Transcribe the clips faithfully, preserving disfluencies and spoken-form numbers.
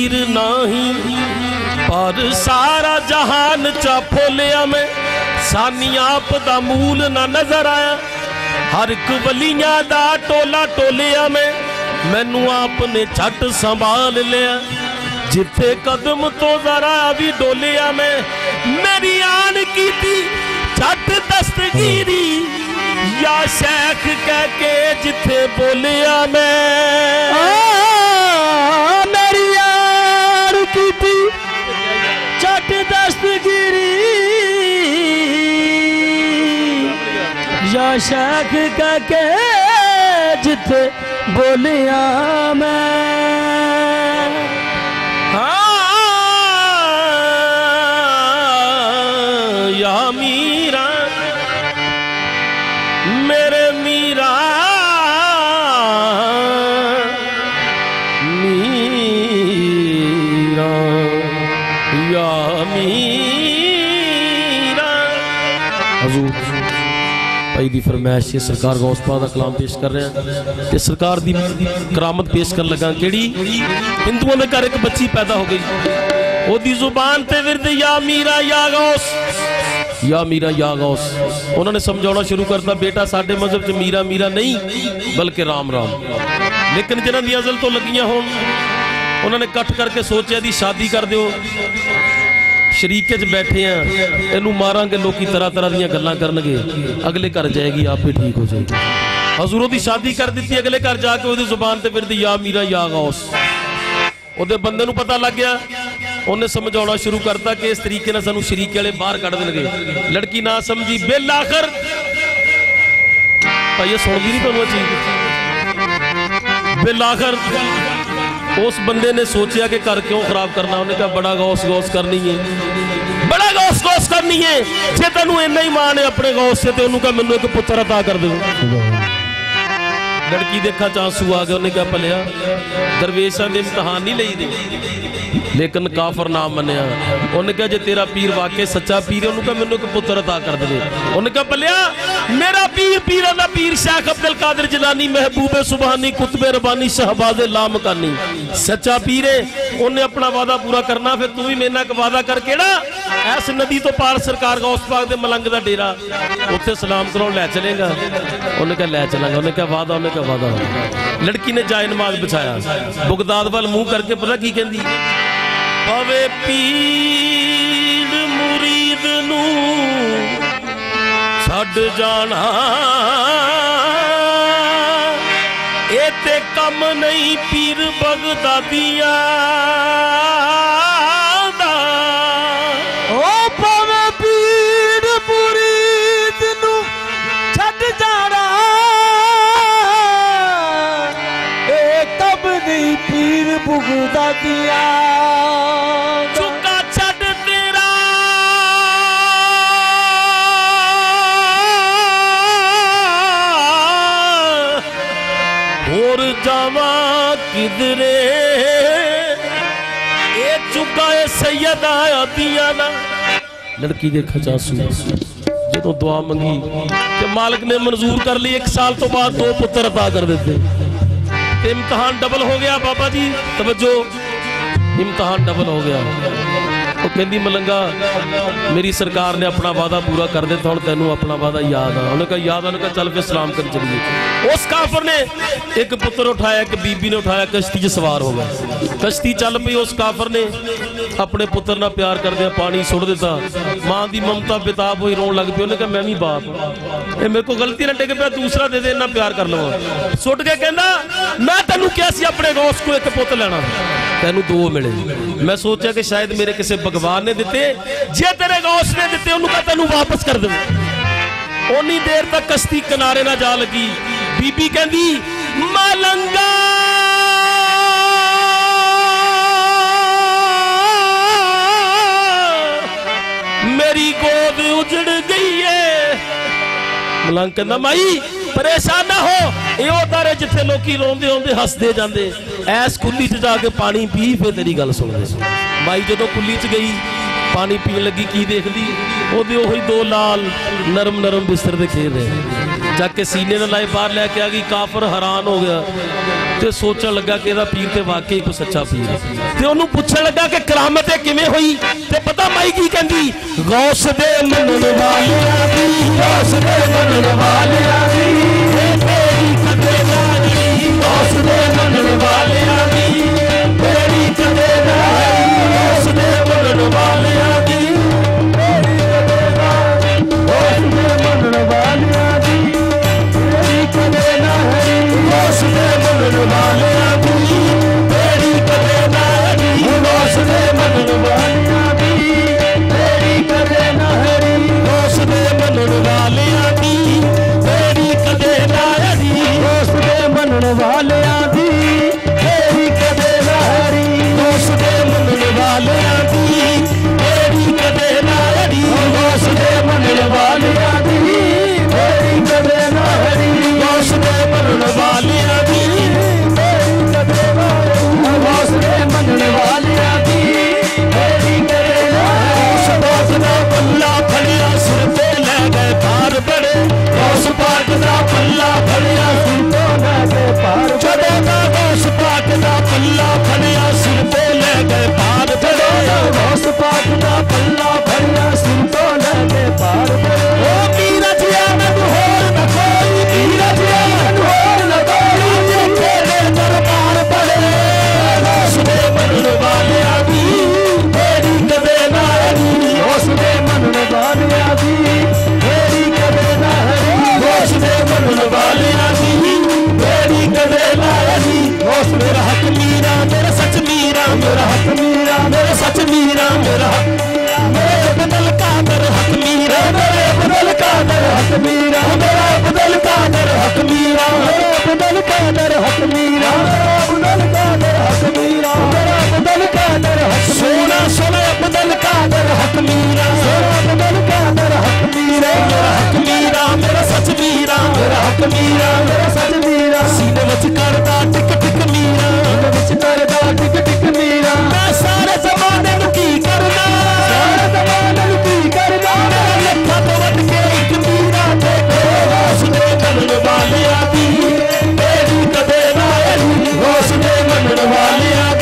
पीर नाही, पर सारा जहान चा फोलिया मैं, सानी आप दा मूल ना नजर आया। हर एक वलियां दा टोला टोलिया मैं, मैनू आपने झट संभाल लिया। जिथे कदम तो जरा भी डोलिया मैं, मेरी आन की थी झट दस्तगीरी, या शेख कह के जिथे बोलिया मैं। आ, मेरी आन की थी झट दस्तगीरी, या शेख कह के जिथे बोलिया मैं। या मीरा मेरे मीरा मीरा या मीरा। हजूर भाई दी फरमाइश से सरकार गौस पाक दा कलाम पेश कर रहे हैं कि सरकार दी करामत पेश कर लगा। केड़ी हिंदुओं के घर एक बच्ची पैदा हो गई, ओदी जुबान ते विरद या मीरा या गौस, या मीरा या गौस। उन्होंने समझाना शुरू करता, बेटा साडे मजहब च मीरा मीरा नहीं बल्कि राम राम। लेकिन जिन्हां दी अज़ल तो लगियां होण, उन्होंने कट करके सोचा दी शादी कर दिओ। शरीके च बैठे हैं, इनू मारांगे, लोग तरह तरह दी गल्लां करनगे, अगले घर जाएगी आप ही ठीक हो जाएगी। हजूरों की शादी कर दी, अगले घर जाके उसकी जुबान से फिर या मीरा या गौस। उहदे बंदे नू पता लग गया, उन्हें समझाना शुरू करता कि इस तरीके से सानू शरीके वाले बाहर कढ़ देंगे। लड़की ना समझी, बिल आखिर भाई ये सुनती नहीं तुहानू चीज। बिल आखिर उस बंदे ने सोचा कि घर क्यों खराब करना। उन्हें कहा बड़ा गौस गौस करनी है, बड़ा गौस गौस करनी है। जे तेनू इन्ना ही मान है अपने गौस से, तो उन्होंने कहा मैनू एक पुत्र अता कर दो। लड़की देखा चांसू आ गया, उन्हें कहा भलिया दरवेशा के इम्तहान नहीं ली दे, लेकिन काफर ना मनिया। उन्हें कहा जे तेरा पीर वाकई सच्चा पीर है, उन्होंने कहा मैनू एक पुत्र अता कर दे। उन्हें कहा भलिया मेरा पीर पीर दा पीर शेख अब्दुल कादिर जिलानी, महबूबे सुबहानी, कुतबे रबानी, शहबाजे लामकानी सच्चा पीर है। उन्हें अपना वादा पूरा करना, फिर तू भी मेरे नाल वादा करके ना ऐस नदी तो पार सरकार गौस पाक दे मलंग दा डेरा उत्थे सलाम करो लै चलेगा। उन्हें कहा लै चलांगा। उन्हें कहा वादा, उन्हें कहा वादा। लड़की ने जाए नमाज बिछाया, बुगदाद वाल मुंह करके पता की कहती, पवे पीर मुरीद नू छड़ जाना, ए ते कम नहीं पीर बगदादिया दा। ओ पवे पीर मुरीद नू छड़ जाना, ए कम नहीं पीर बगदादिया। जावा किधरे ए चुका है सैयदा आदिया ना। लड़की देखा चांसू, जो दुआ मंगी कि मालिक ने मंजूर कर ली, एक साल तो बाद दो पुत्र अता कर देते। इम्तहान डबल हो गया बाबा जी, तवज्जो, इम्तहान डबल हो गया। वो कहती मलंगा मेरी सरकार ने अपना वादा पूरा कर दिता, हुण तैनू अपना वादा याद आ। उन्होंने कहा याद आ। उन्होंने कहा चल फिर सलाम कर चलिए। उस काफिर ने एक पुत्र उठाया, एक बीबी ने उठाया, कश्ती च सवार हो गया। कश्ती चल पई। उस काफिर ने अपने पुत्र नाल प्यार करदे पानी सुट दिता। मां की ममता बेताब हुई, रोन लग पई। उन्हें कहा मैं भी बाप, ये मेरे को गलती ना टिक पिया, दूसरा दे दे, इन्ना प्यार कर लवां। सुट के कहंदा मैं तैनू क्या सी अपने गौस को एक पुत लेना, तैनू दो मिले। मैं सोचा कि शायद मेरे किसी भगवान ने दिते, जे तेरे गौस ने दिते उन्होंने तैनू वापस कर दे। उन्नी देर तक कश्ती किनारे ना जा लगी। बीबी कहंदी मलंगा मेरी गोद उजड़ गई है। मलंग कहंदा माई परेशान ना हो, यो तारे जिथे लोकी रोंदे होंदे हसदे जांदे, ऐस कुल्ली च जाके पानी पी फिर तेरी गल सुनदे। माई जदों कुल्ली च गई पानी पीन लगी की देखदी ओदे ओही दो लाल नरम नरम बिस्तर ते खेल रहे जाके सीने ने लाए बाहर लैके आ गई। काफर हैरान हो गया ते सोचन लगा कि इहदा पीर ते वाकई कोई सच्चा पीर ते ओनू पुछण लगा कि करामत किवें होई ते पता माई की कहंदी गौस दे मनण वालियां दी गौस दे मनण वालियां दी तेरी कदे नारी गौस दे मनण वालियां दी तेरी कदे नारी गौस दे मनण वालियां दी तेरी कदे नारी गौस दे मनण वालियां दी तेरी कदे नारी गौस दे मनण वालियां दी तेरी कदे नारी गौस दे मनण वालियां दी तेरी कदे नारी गौस दे मनण वालियां दी तेरी कदे नारी गौस दे मनण वालियां दी तेरी कदे नारी गौस दे मनण वालियां दी तेरी कदे नारी गौस दे मनण वालियां दी तेरी कदे नारी गौस दे मनण वालियां दी तेरी कदे नारी गौस दे मनण वालियां दी तेरी कदे नारी सबात दा पल्ला फड़िया सिर ते ले गए पार बड़े गौस पाक दा पल्ला फड़िया सिर ते ले गए पार बड़े गौस पाक दा पल्ला फड़िया सिर ते ले गए पार बड़े गौस पाक दा पल्ला फड़िया सिर ते ले गए पार बड़े ओ मीरा जिया नन होर न कोई मीरा जिया नन होर न कोई तेरे दरबार बड़े गौस दे मनण वालियां दी तेरी कदे नारी गौस दे मनण वालियां दी तेरी कदे नारी गौस दे मनण वालियां दी तेरी कदे नारी गौस मेरा हक मीरा मेरा सच मीरा मेरा हक मीरा मेरा सच मीरा मेरा हक मेरे बदल कादर हक मीरा मेरे बदल कादर हक मीरा मेरा बदल कादर हक मीरा मेरा बदल कादर हक मीरा मेरा बदल कादर हक मीरा मेरा बदल कादर हक सोना सोना बदल कादर हक मीरा मेरा बदल कादर हक मीरा मेरा हक मीरा मेरा सच मीरा मेरा हक मीरा मेरा सच मीरा सीने विच करदा टिक टिक मीरा सीने विच करदा टिक टिक मीरा मैं सारे ज़माने नूं की करना सारे ज़माने नूं की करना मेरा लखा तो वट के इक मीरा देखो गौस दे मनण वालियां दी तेरी कदे नारी गौस दे मनण वालियां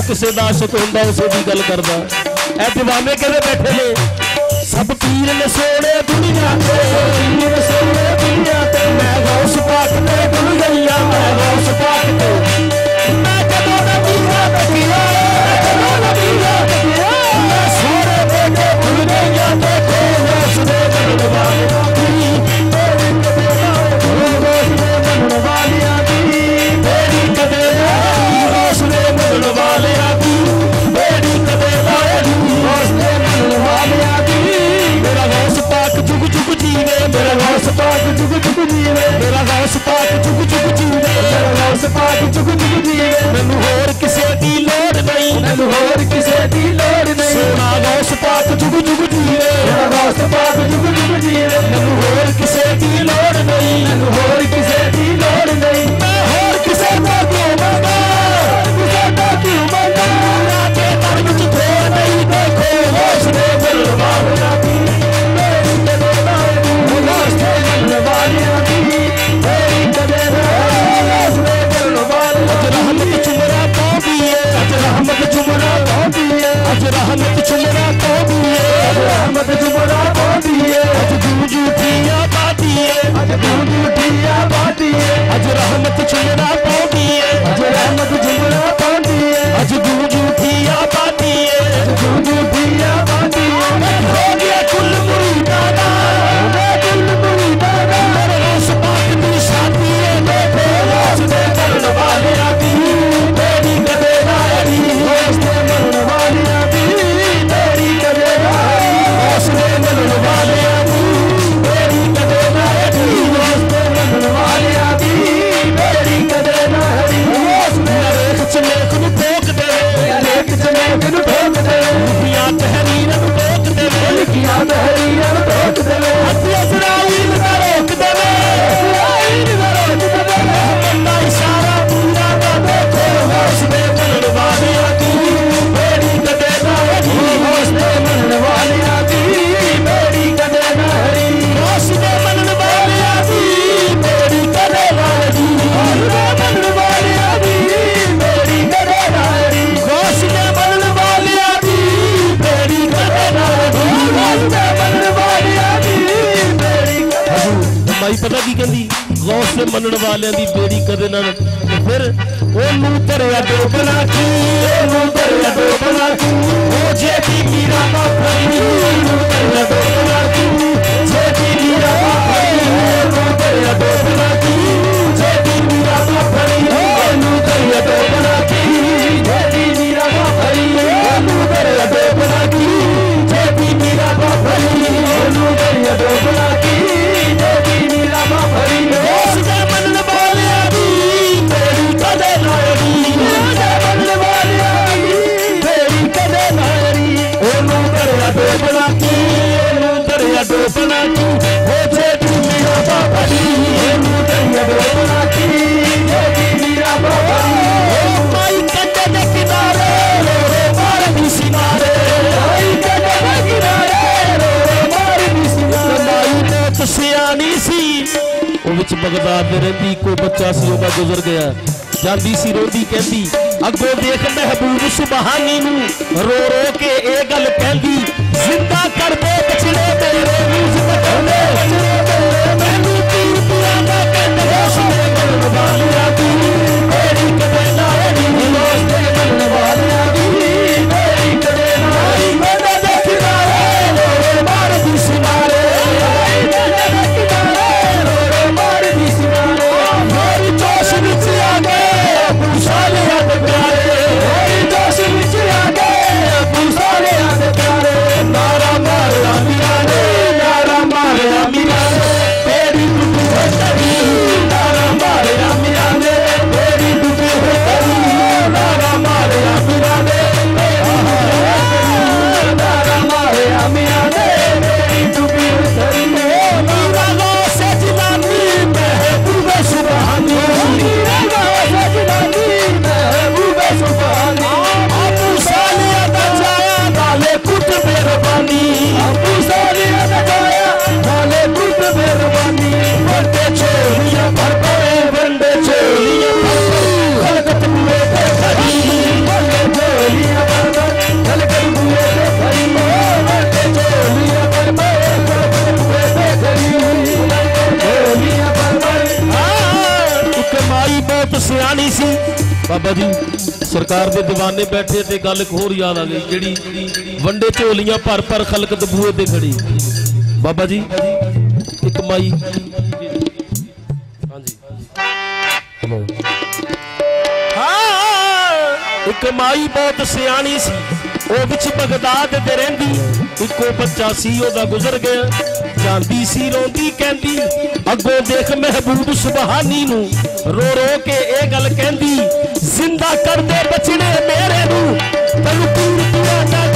किसी का आशिक होंदा उसे की गल करदा। ए दीवाने कहते बैठे ने सब पीर ने सोने दुनिया ते, पीर ने सोने दुनिया ते, मैं गौस पाक ते भुल गईया, मैं गौस पाक ते मैं कदों ना पीरा तकिया, कदों ना पीरा तकिया, मैं सोने बेटे भुल गईया, देखो गौस दे बनन वालियां दी तेरी कदे ना, गौस दे बनन वालियां दी तेरी कदे ना, गौस दे बनन वालियां दी तेरी कदे ना, गौस दे बनन वालियां दी मेरा गौस पाक जुग जुग जीवे, मेरा गौस पाक जुग जुग जीवे, मेरा गौस पाक जुग जुग जीवे, मेरा गौस पाक जुग जुग जीवे, मैनू होर किसे दी लोड़ नहीं, मैनू होर किसे दी लोड़ नहीं, सोना गौस पाक जुग जुग जीवे, मेरा गौस पाक जुग जुग जीवे, मैनू होर किसे दी लोड़ नहीं, मैनू होर किसे दी लोड़ नहीं, मैं होर किसे दा क्यों मंगा, किसे दा क्यों मंगा, राते दर विच थोड़ नहीं, देखो गौस दे बनन वालियां दी तेरी कदे ना, गौस दे बनन वालियां दी तेरी कदे ना, गौस दे बनन वालियां अज रहमत चुमरा पाउंदी है, अज रहमत चुमरा पाउंदी है, अज रहमत चुमरा पाउंदी है, अज रहमत चुमरा पाउंदी है, अज गूंजू ठिया बाती है, अज गूंजू ठिया बाती है, अज रहमत चुमरा पाउंदी है, अज रहमत चुमरा पाउंदी है, अज गूंजू ठिया बाती है, अज गूंजू ठिया बाती है, हो गया कुल मुरीदा दा, कुल मुरीदा दा, मेरे गौस पाक दी शादी है, देखो गौस दे बनन वालियां दी तेरी कदे ना अड़ी, गौस दे बनन वालियां दी तेरी कदे ना, गौस दे बनन वालियां दी तेरी कदे ना अड़ी, गौस दे बनन वालियां दी तेरी कदे ना अड़ी, गौस दे रेख च लेख नूं ठोक देवे, रेख च लेख नूं ठोक देवे, लिखियां तहरीर नूं ठोक देवे, लिखियां तहरीर नूं ठोक देवे, हत्थ इज़राइल दा रोक देवे, इज़राइल दा रोक देवे, रहमत दा इशारा पूरा दा देखो गौस दे बनन वालियां दी तेरी कदे ना अड़ी, गौस दे बनन वालियां दी तेरी कदे ना अड़ी, गौस दे बनन वालियां दी तेरी कदे ना अड़ी, गौस दे बनन वालियां दी तेरी कदे ना अड़ी, गौस दे बनन वालियां दी तेरी कदे ना अड़ी, गौस दे बनन वालियां दी तेरी कदे ना। माई पता की कहंदी गौस दे मनन वालियां दी बेड़ी कदे ना, फिर ओनू धरिया डोबना की, ओनू धरिया डोबना की, ओ जे दी मीरा दा फरी, ओनू धरिया डोबना की, जे दी मीरा दा फरी, ओनू धरिया डोबना की, जे दी मीरा दा फरी, ओनू धरिया डोबना की, जे दी मीरा दा फरी, ओनू धरिया डोबना की, जे दी मीरा दा फरी, ओनू धरिया डोबना की, जे दी मीरा दा फरी, गौस दे बनन वालियां दी तेरी कदे ना अड़ी, गौस दे बनन वालियां दी तेरी कदे ना अड़ी, ओनू धरिया डोबना की, ओनू धरिया डोबना की, ओ जे दी मीरा दा फरी, ओनू धरिया डोबना की, जे दी मीरा दा फरी, ओ माई कदे दे किनारे रो रो मार दी सिनारे, माई कदे दे किनारे रो रो मार दी सिनारे, माई ने तो सियानी सी ओ विच बगदाद दे रहिंदी, कोई बच्चा सी ओदा गुजर गया, जांदी सी रोंदी कहंदी अगों देख महबूब सुबहानी नूं, रो रो के ए गल कहंदी जिंदा कर दे बछड़े मेरे नूं, जिंदा कर दे बछड़े मेरे, मैनू पीर पुराना कहंदे गौस दे बनन वालियां दी तेरी कदे ना अड़ी, गौस दे बनन वालियां दी तेरी कदे ना अड़ी, मेरे दे किनारे रो रो मार दी सिनारे, मेरे दे किनारे रो रो मार दी सिनारे, मेरी जोश विच आ गए अबू सालिया दे प्यारे, मेरी जोश विच आ गए अबू बाबा जी सरकार के दीवाने बैठे ते गल एक होर याद आ गई जिहड़ी वंडे झोलियां भर भर खलक दबूए ते खड़ी। बाबा जी एक माई एक माई बहुत सियाणी सी वो विच बगदाद दे रहिंदी इको बच्चा सी ओदा गुजर गया जांदी सी रोंदी कहंदी अगों देख महबूब सुबहानी नू रो रो के ए गल कहंदी जिंदा कर दे बचने मेरे नू तैनू पीर पिया